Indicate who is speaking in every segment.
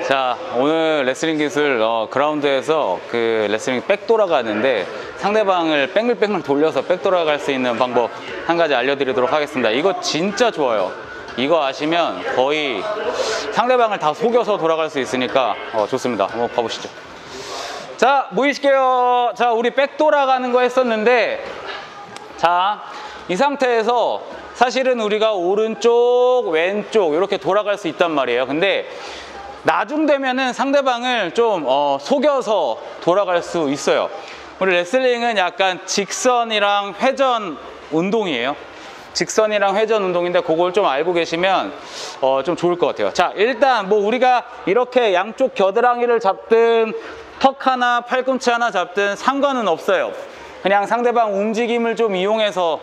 Speaker 1: 자, 오늘 레슬링 기술 그라운드에서 그 레슬링 백 돌아가는데 상대방을 뺑글뺑글 돌려서 백 돌아갈 수 있는 방법 한 가지 알려드리도록 하겠습니다. 이거 진짜 좋아요. 이거 아시면 거의 상대방을 다 속여서 돌아갈 수 있으니까 좋습니다. 한번 봐보시죠. 자, 모이실게요. 자, 우리 백 돌아가는 거 했었는데, 자, 이 상태에서 사실은 우리가 오른쪽, 왼쪽 이렇게 돌아갈 수 있단 말이에요. 근데 나중 되면은 상대방을 좀 속여서 돌아갈 수 있어요. 우리 레슬링은 약간 직선이랑 회전 운동이에요. 직선이랑 회전 운동인데 그걸 좀 알고 계시면 좀 좋을 것 같아요. 자, 일단 뭐 우리가 이렇게 양쪽 겨드랑이를 잡든 턱 하나, 팔꿈치 하나 잡든 상관은 없어요. 그냥 상대방 움직임을 좀 이용해서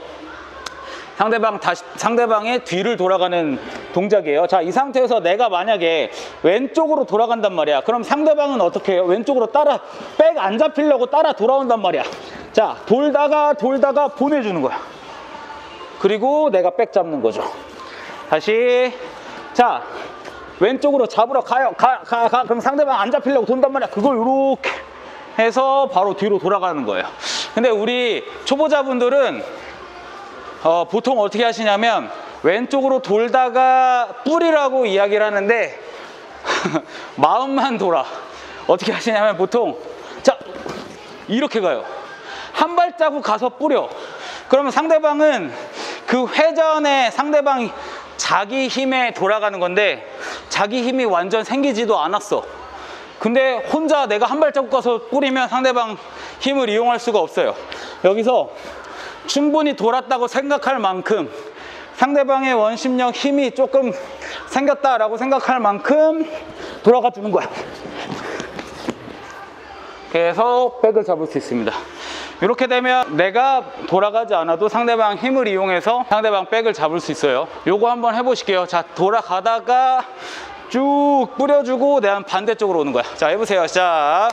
Speaker 1: 상대방의 뒤를 돌아가는 동작이에요. 자, 이 상태에서 내가 만약에 왼쪽으로 돌아간단 말이야. 그럼 상대방은 어떻게 해요? 왼쪽으로 따라, 백 안 잡히려고 따라 돌아온단 말이야. 자, 돌다가 보내주는 거야. 그리고 내가 백 잡는 거죠. 다시. 자, 왼쪽으로 잡으러 가요. 그럼 상대방 안 잡히려고 돈단 말이야. 그걸 이렇게 해서 바로 뒤로 돌아가는 거예요. 근데 우리 초보자분들은 보통 어떻게 하시냐면 왼쪽으로 돌다가 뿌리라고 이야기를 하는데 마음만 돌아. 어떻게 하시냐면 보통 자, 이렇게 가요. 한 발자국 가서 뿌려. 그러면 상대방은 그 회전에 상대방이 자기 힘에 돌아가는 건데 자기 힘이 완전 생기지도 않았어. 근데 혼자 내가 한 발자국 가서 뿌리면 상대방 힘을 이용할 수가 없어요. 여기서 충분히 돌았다고 생각할 만큼 상대방의 원심력 힘이 조금 생겼다라고 생각할 만큼 돌아가 주는 거야. 그래서 백을 잡을 수 있습니다. 이렇게 되면 내가 돌아가지 않아도 상대방 힘을 이용해서 상대방 백을 잡을 수 있어요. 요거 한번 해보실게요. 자, 돌아가다가 쭉 뿌려주고 내가 반대쪽으로 오는 거야. 자, 해보세요. 시작.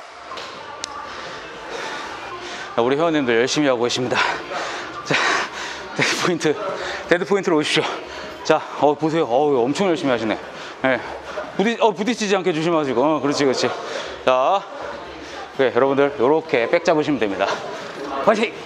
Speaker 1: 우리 회원님들 열심히 하고 계십니다. 자, 데드 포인트로 오십시오. 자, 보세요. 엄청 열심히 하시네. 네. 부딪히지 않게 조심하시고. 그렇지. 자, 그래, 여러분들, 요렇게 백 잡으시면 됩니다. 화이팅!